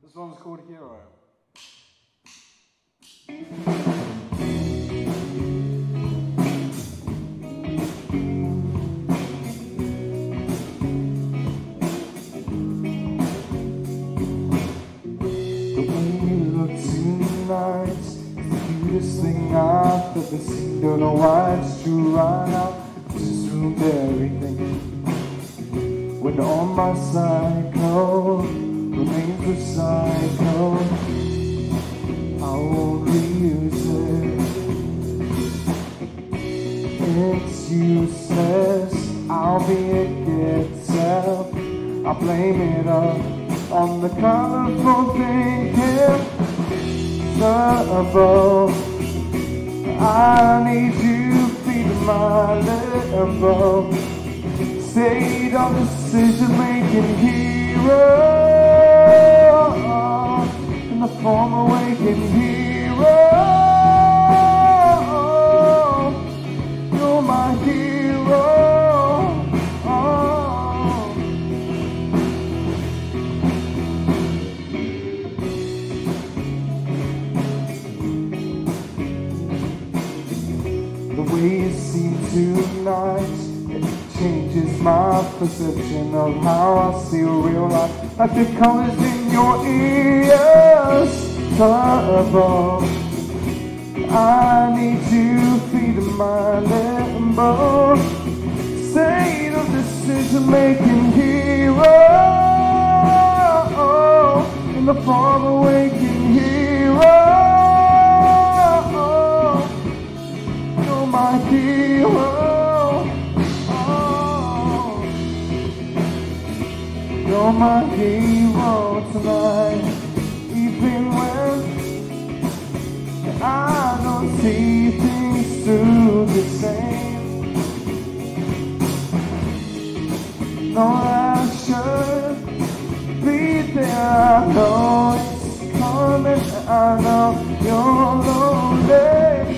This one's called Hero. The way you look tonight is the cutest thing I've ever seen. Don't know why it's true right now. It's just ruined everything. When on my cycle remains recycled, I won't reuse it. It's useless, I'll be a getter. I'll blame it on the colorful thinking. Turbo, I need you feeding my limbo. State of decision-making hero, in the form of waking hero. You're my hero. The way you seem tonight changes my perception of how I see real life. Like the colors in your ears. Turbo, I need you feeding my limbo. State of decision-making hero, in the form of waking hero. You're my hero. You're my hero tonight, even when I don't see things through the same. No, I should be there. I know it's coming. I know you're lonely.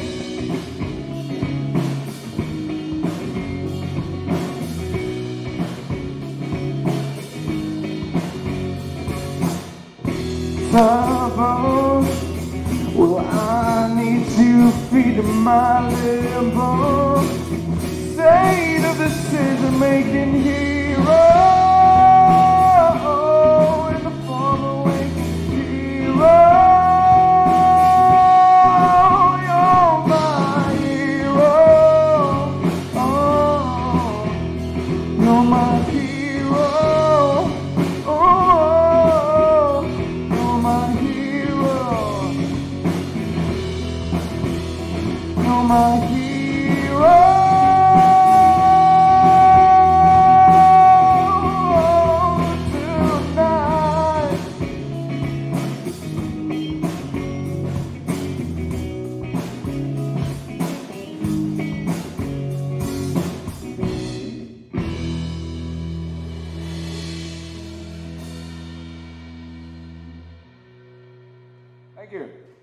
Turbo, well, I need you feeding my limbo. State of decision-making hero, in the form of waking hero. You're my hero. You're my hero. You're my hero tonight. Thank you.